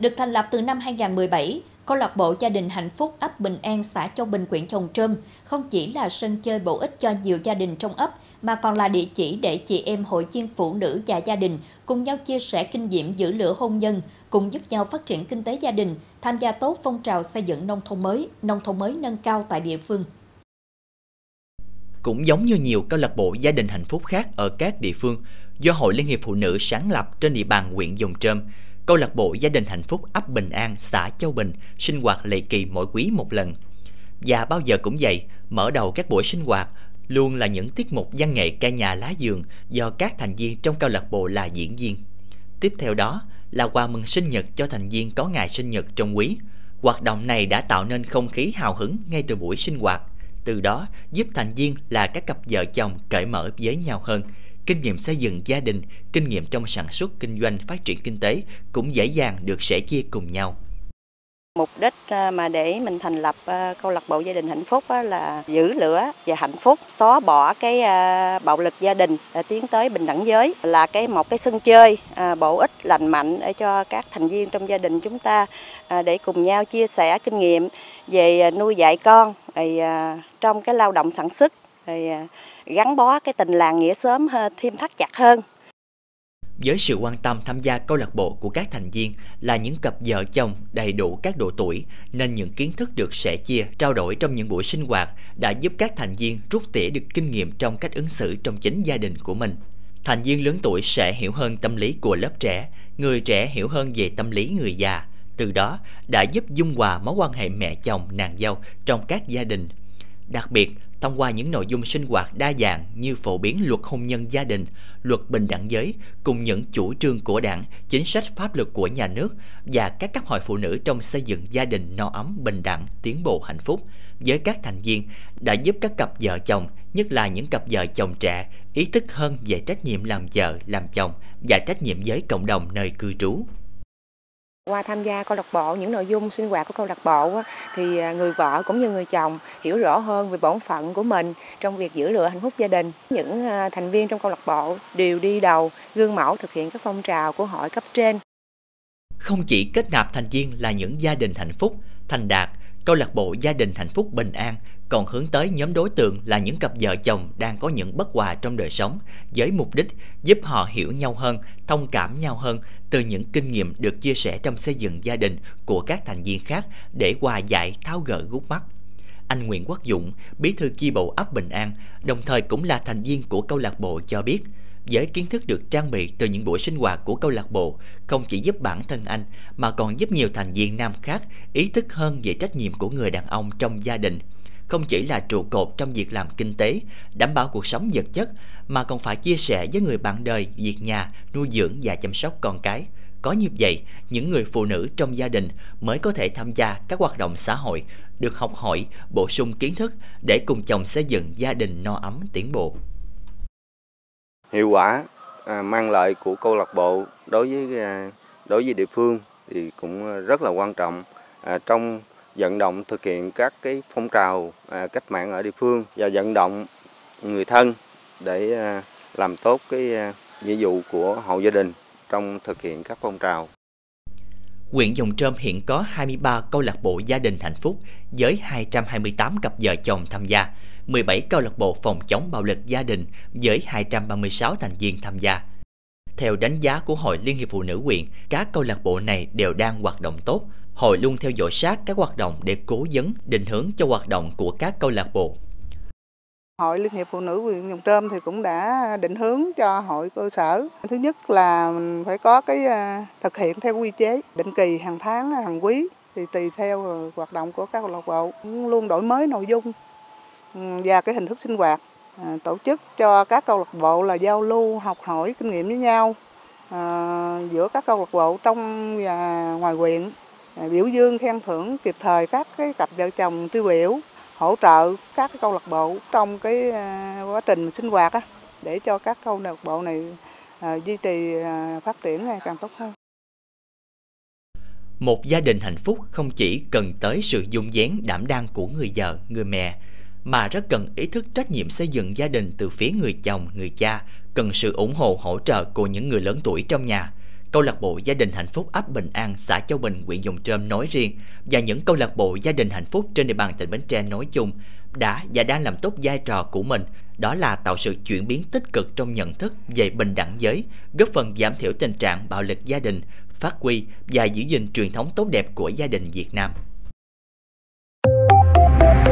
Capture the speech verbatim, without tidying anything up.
Được thành lập từ năm hai nghìn không trăm mười bảy, câu lạc bộ Gia đình Hạnh phúc ấp Bình An, xã Châu Bình, huyện Chồng Trơm không chỉ là sân chơi bổ ích cho nhiều gia đình trong ấp, mà còn là địa chỉ để chị em hội viên phụ nữ và gia đình cùng nhau chia sẻ kinh nghiệm giữ lửa hôn nhân, cùng giúp nhau phát triển kinh tế gia đình, tham gia tốt phong trào xây dựng nông thôn mới, nông thôn mới nâng cao tại địa phương. Cũng giống như nhiều câu lạc bộ gia đình hạnh phúc khác ở các địa phương, do Hội Liên hiệp Phụ nữ sáng lập trên địa bàn huyện Giồng Trơm, câu lạc bộ gia đình hạnh phúc ấp Bình An, xã Châu Bình sinh hoạt lệ kỳ mỗi quý một lần. Và bao giờ cũng vậy, mở đầu các buổi sinh hoạt luôn là những tiết mục văn nghệ ca nhà lá vườn do các thành viên trong câu lạc bộ là diễn viên. Tiếp theo đó là quà mừng sinh nhật cho thành viên có ngày sinh nhật trong quý. Hoạt động này đã tạo nên không khí hào hứng ngay từ buổi sinh hoạt, từ đó giúp thành viên là các cặp vợ chồng cởi mở với nhau hơn. Kinh nghiệm xây dựng gia đình, kinh nghiệm trong sản xuất kinh doanh, phát triển kinh tế cũng dễ dàng được sẻ chia cùng nhau. Mục đích mà để mình thành lập câu lạc bộ gia đình hạnh phúc là giữ lửa và hạnh phúc, xóa bỏ cái bạo lực gia đình, tiến tới bình đẳng giới, là cái một cái sân chơi bổ ích lành mạnh để cho các thành viên trong gia đình chúng ta để cùng nhau chia sẻ kinh nghiệm về nuôi dạy con, trong cái lao động sản xuất, gắn bó cái tình làng nghĩa xóm thêm thắt chặt hơn. Với sự quan tâm tham gia câu lạc bộ của các thành viên là những cặp vợ chồng đầy đủ các độ tuổi, nên những kiến thức được sẻ chia, trao đổi trong những buổi sinh hoạt đã giúp các thành viên rút tỉa được kinh nghiệm trong cách ứng xử trong chính gia đình của mình. Thành viên lớn tuổi sẽ hiểu hơn tâm lý của lớp trẻ, người trẻ hiểu hơn về tâm lý người già. Từ đó đã giúp dung hòa mối quan hệ mẹ chồng, nàng dâu trong các gia đình. Đặc biệt, thông qua những nội dung sinh hoạt đa dạng như phổ biến luật hôn nhân gia đình, luật bình đẳng giới, cùng những chủ trương của Đảng, chính sách pháp luật của nhà nước và các cấp hội phụ nữ trong xây dựng gia đình no ấm, bình đẳng, tiến bộ, hạnh phúc với các thành viên đã giúp các cặp vợ chồng, nhất là những cặp vợ chồng trẻ, ý thức hơn về trách nhiệm làm vợ, làm chồng và trách nhiệm với cộng đồng nơi cư trú. Qua tham gia câu lạc bộ, những nội dung sinh hoạt của câu lạc bộ thì người vợ cũng như người chồng hiểu rõ hơn về bổn phận của mình trong việc giữ lửa hạnh phúc gia đình. Những thành viên trong câu lạc bộ đều đi đầu, gương mẫu thực hiện các phong trào của hội cấp trên. Không chỉ kết nạp thành viên là những gia đình hạnh phúc, thành đạt, câu lạc bộ gia đình hạnh phúc Bình An còn hướng tới nhóm đối tượng là những cặp vợ chồng đang có những bất hòa trong đời sống, với mục đích giúp họ hiểu nhau hơn, thông cảm nhau hơn từ những kinh nghiệm được chia sẻ trong xây dựng gia đình của các thành viên khác để hòa giải, tháo gỡ gút mắc. Anh Nguyễn Quốc Dũng, bí thư chi bộ ấp Bình An, đồng thời cũng là thành viên của câu lạc bộ cho biết, với kiến thức được trang bị từ những buổi sinh hoạt của câu lạc bộ, không chỉ giúp bản thân anh mà còn giúp nhiều thành viên nam khác ý thức hơn về trách nhiệm của người đàn ông trong gia đình. Không chỉ là trụ cột trong việc làm kinh tế, đảm bảo cuộc sống vật chất, mà còn phải chia sẻ với người bạn đời việc nhà, nuôi dưỡng và chăm sóc con cái. Có như vậy, những người phụ nữ trong gia đình mới có thể tham gia các hoạt động xã hội, được học hỏi, bổ sung kiến thức để cùng chồng xây dựng gia đình no ấm tiến bộ. Hiệu quả à, mang lại của câu lạc bộ đối với à, đối với địa phương thì cũng rất là quan trọng à, trong vận động thực hiện các cái phong trào à, cách mạng ở địa phương và vận động người thân để à, làm tốt cái à, nghĩa vụ của hộ gia đình trong thực hiện các phong trào. Huyện Giồng Trơm hiện có hai mươi ba câu lạc bộ gia đình hạnh phúc với hai trăm hai mươi tám cặp vợ chồng tham gia, mười bảy câu lạc bộ phòng chống bạo lực gia đình với hai trăm ba mươi sáu thành viên tham gia. Theo đánh giá của Hội Liên hiệp Phụ nữ huyện, các câu lạc bộ này đều đang hoạt động tốt. Hội luôn theo dõi sát các hoạt động để cố vấn, định hướng cho hoạt động của các câu lạc bộ. Hội Liên hiệp Phụ nữ huyện Giồng Trơm thì cũng đã định hướng cho hội cơ sở. Thứ nhất là mình phải có cái thực hiện theo quy chế, định kỳ hàng tháng, hàng quý, thì tùy theo hoạt động của các câu lạc bộ, luôn đổi mới nội dung và cái hình thức sinh hoạt, tổ chức cho các câu lạc bộ là giao lưu, học hỏi kinh nghiệm với nhau à, giữa các câu lạc bộ trong và ngoài huyện, biểu dương khen thưởng kịp thời các cái cặp vợ chồng tiêu biểu, hỗ trợ các cái câu lạc bộ trong cái quá trình sinh hoạt á, để cho các câu lạc bộ này à, duy trì à, phát triển ngày càng tốt hơn. Một gia đình hạnh phúc không chỉ cần tới sự dung dáng đảm đang của người vợ, người mẹ, mà rất cần ý thức trách nhiệm xây dựng gia đình từ phía người chồng, người cha, cần sự ủng hộ hỗ trợ của những người lớn tuổi trong nhà. Câu lạc bộ Gia đình hạnh phúc ấp Bình An, xã Châu Bình, huyện Giồng Trôm nói riêng và những câu lạc bộ gia đình hạnh phúc trên địa bàn tỉnh Bến Tre nói chung đã và đang làm tốt vai trò của mình, đó là tạo sự chuyển biến tích cực trong nhận thức về bình đẳng giới, góp phần giảm thiểu tình trạng bạo lực gia đình, phát huy và giữ gìn truyền thống tốt đẹp của gia đình Việt Nam.